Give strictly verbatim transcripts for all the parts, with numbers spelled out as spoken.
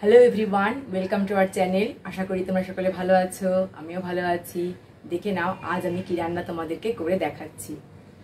Hello everyone welcome to our channel. आशा करी তোমরা সকলে ভালো আছো, আমিও ভালো আছি। দেখে নাও আজ আমি কি রান্না তোমাদেরকে করে দেখাচ্ছি।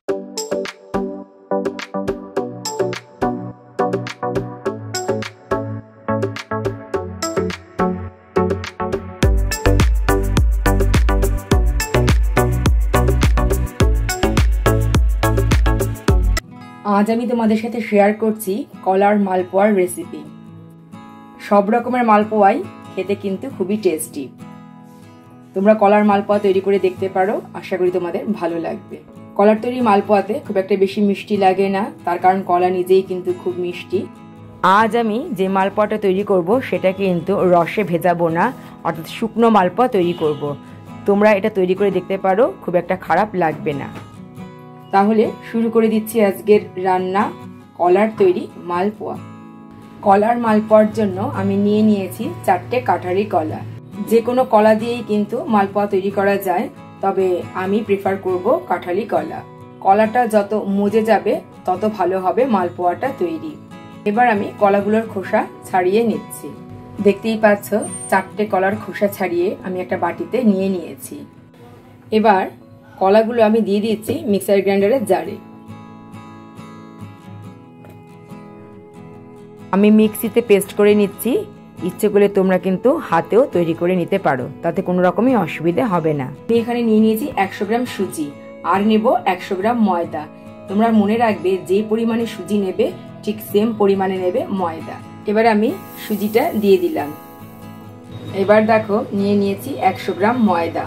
आज আমি তোমাদের সাথে শেয়ার করছি কলার মালপোয়ার রেসিপি। সব রকমের মালপোয়াই খেতে কিন্তু খুবই টেস্টি। তোমরা কলার মালপোয়া তৈরি করে দেখতে পারো, আশা করি তোমাদের ভালো লাগবে। কলার তৈরি মালপোয়াতে খুব একটা বেশি মিষ্টি লাগে না, তার কারণ কলা নিজেই কিন্তু খুব মিষ্টি। আজ আমি যে মালপোয়াটা তৈরি করব সেটা কিন্তু রসে ভেজাবো না, অর্থাৎ শুকনো মালপোয়া তৈরি করব। তোমরা এটা তৈরি করে দেখতে পারো, খুব একটা খারাপ লাগবে না। তাহলে শুরু করে দিচ্ছি আজকের রান্না, কলার তৈরি মালপোয়া। কলার মালপোয়ার জন্য আমি নিয়ে নিয়েছি চারটে কাঠারি কলা। যে কোনো কলা দিয়েই কিন্তু মালপোয়া তৈরি করা যায়, তবে আমি প্রেফার করব কাঠারি কলা। কলাটা যত মজে যাবে তত ভালো হবে মালপোয়াটা তৈরি। এবার আমি কলাগুলোর খোসা ছাড়িয়ে নিচ্ছি। দেখতেই পাচ্ছ চারটে কলার খোসা ছাড়িয়ে আমি একটা বাটিতে নিয়ে নিয়েছি। এবার কলাগুলো আমি দিয়ে দিচ্ছি মিক্সার গ্রাইন্ডারের জারে। আমি মিক্সিতে পেস্ট করে নিচ্ছি। ইচ্ছে করলে তোমরা কিন্তু হাতেও তৈরি করে নিতে পারো, তাতে কোনো রকমই অসুবিধা হবে না। আমি এখানে নিয়ে নিয়েছি একশো গ্রাম সুজি আর নেব একশো গ্রাম ময়দা। তোমরা মনে রাখবে যে পরিমাণে সুজি নেবে ঠিক সেম পরিমাণে নেবে ময়দা। এবার আমি সুজিটা দিয়ে দিলাম। এবার দেখো নিয়ে নিয়েছি একশো গ্রাম ময়দা।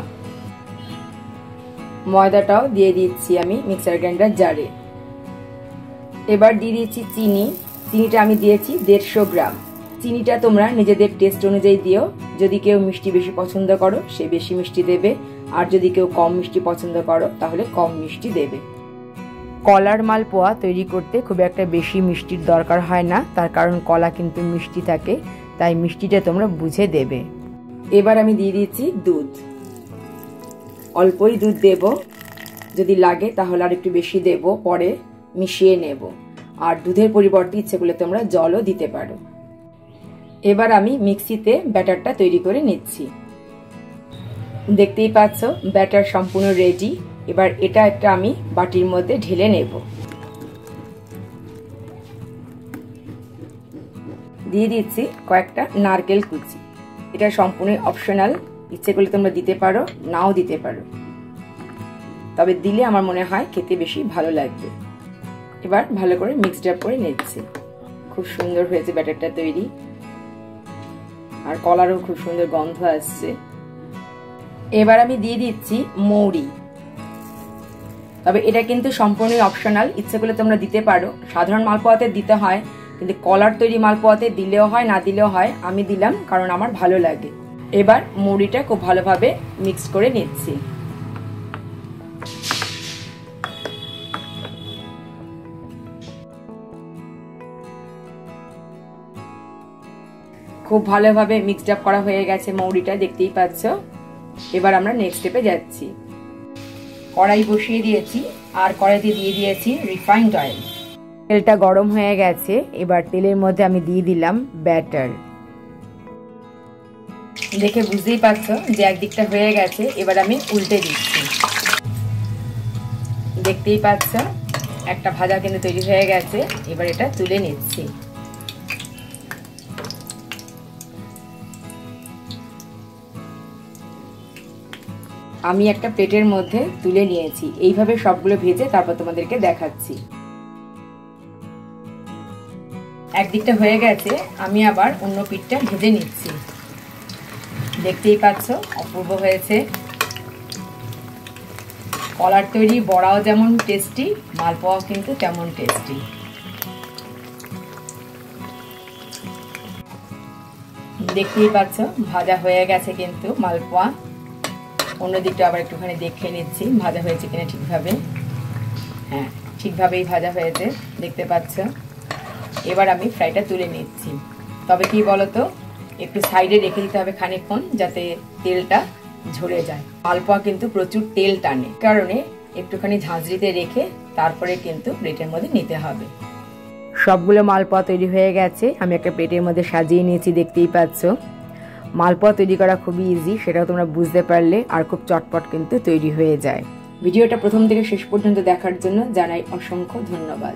ময়দাটাও দিয়ে দিচ্ছি আমি মিক্সার গ্রাইন্ডার জারে। এবার দিয়ে দিচ্ছি চিনি। চিনিটা আমি দিয়েছি দেড়শো গ্রাম। চিনিটা তোমরা নিজেদের টেস্ট অনুযায়ী দিও। যদি কেউ মিষ্টি বেশি পছন্দ করো সে বেশি মিষ্টি দেবে, আর যদি কেউ কম মিষ্টি পছন্দ করো তাহলে কম মিষ্টি দেবে। কলার মালপোয়া তৈরি করতে খুব একটা বেশি মিষ্টির দরকার হয় না, তার কারণ কলা কিন্তু মিষ্টি থাকে, তাই মিষ্টিটা তোমরা বুঝে দেবে। এবার আমি দিয়ে দিচ্ছি দুধ। অল্পই দুধ দেব, যদি লাগে তাহলে আর একটু বেশি দেব, পরে মিশিয়ে নেব। আর দুধের পরিবর্তে ইচ্ছে করলে তোমরা জলও দিতে পারো। এবার আমি মিক্সিতে ব্যাটারটা তৈরি করে নিচ্ছি। দেখতেই পাচ্ছ ব্যাটার সম্পূর্ণ রেডি। এবার এটা একটা আমি বাটির মধ্যে ঢেলে নেব। দিয়ে দিচ্ছি কয়েকটা নারকেল কুচি। এটা সম্পূর্ণ অপশনাল, ইচ্ছে করলে তোমরা দিতে পারো, নাও দিতে পারো, তবে দিলে আমার মনে হয় খেতে বেশি ভালো লাগবে। এবার ভালো করে মিক্সড আপ করে নিচ্ছি। খুব সুন্দর হয়েছে ব্যাটারটা তৈরি, আর কলারও খুব সুন্দর গন্ধ আসছে। এবার আমি দিয়ে দিচ্ছি মৌরি, তবে এটা কিন্তু সম্পূর্ণ অপশনাল, ইচ্ছে করলে তোমরা দিতে পারো। সাধারণ মালপোয়াতে দিতে হয়, কিন্তু কলার তৈরি মালপোয়াতে দিলেও হয় না দিলেও হয়। আমি দিলাম কারণ আমার ভালো লাগে। এবার মৌরিটা খুব ভালোভাবে মিক্স করে নিচ্ছি। খুব ভালোভাবে মিক্সড আপ করা হয়ে গেছে মৌরিটা, দেখতেই পাচ্ছ। এবার আমরা নেক্সট স্টেপে যাচ্ছি। কড়াই বসিয়ে দিয়েছি আর কড়াইতে দিয়ে দিয়েছি রিফাইন্ড অয়েল। তেলটা গরম হয়ে গেছে। এবার তেলের মধ্যে আমি দিয়ে দিলাম ব্যাটার। দেখে বুঝতেই পারছো যে একদিকটা হয়ে গেছে। এবার আমি উল্টে দিচ্ছি। দেখতেই পাচ্ছ একটা ভাজা কিন্তু তৈরি হয়ে গেছে। এবার এটা তুলে নিচ্ছি। আমি একটা প্লেটের মধ্যে তুলে নিয়েছি। এইভাবে সবগুলো ভেজে তারপর তোমাদেরকে দেখাচ্ছি। একদিকটা হয়ে গেছে, আমি আবার অন্য পিঠটা ভেজে নিচ্ছি। দেখতেই পাচ্ছ অপূর্ব হয়েছে। কলার তৈরি বড়াও যেমন টেস্টি, মালপোয়াও কিন্তু তেমন টেস্টি। দেখতেই পাচ্ছ ভাজা হয়ে গেছে কিন্তু মালপোয়া। অন্য দিকটা আবার একটুখানি দেখে নিচ্ছি ভাজা হয়েছে কিনা ঠিকভাবে। হ্যাঁ, ঠিকভাবেই ভাজা হয়েছে, দেখতে পাচ্ছ। এবার আমি ফ্রাইটা তুলে নিচ্ছি। তবে কি বলতো, একটু সাইডে রেখে দিতে হবে খানিকক্ষণ, যাতে তেলটা ঝরে যায়। মালপোয়া কিন্তু প্রচুর তেল টানে, কারণে একটুখানি ঝাঁঝরিতে রেখে তারপরে কিন্তু প্লেটের মধ্যে নিতে হবে। সবগুলো মালপোয়া তৈরি হয়ে গেছে। আমি একটা প্লেটের মধ্যে সাজিয়ে নিয়েছি, দেখতেই পাচ্ছ। মালপোয়া তৈরি করা খুবই ইজি, সেটাও তোমরা বুঝতে পারলে, আর খুব চটপট কিন্তু তৈরি হয়ে যায়। ভিডিওটা প্রথম থেকে শেষ পর্যন্ত দেখার জন্য জানাই অসংখ্য ধন্যবাদ।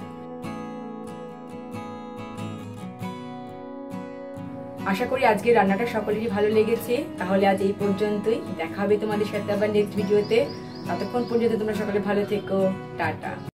আশা করি আজকের রান্নাটা সকলেরই ভালো লেগেছে। তাহলে আজ এই পর্যন্তই, দেখা হবে তোমাদের সাথে আবার নেক্সট ভিডিওতে। ততক্ষণ পর্যন্ত তোমরা সকলে ভালো থেকো, টাটা।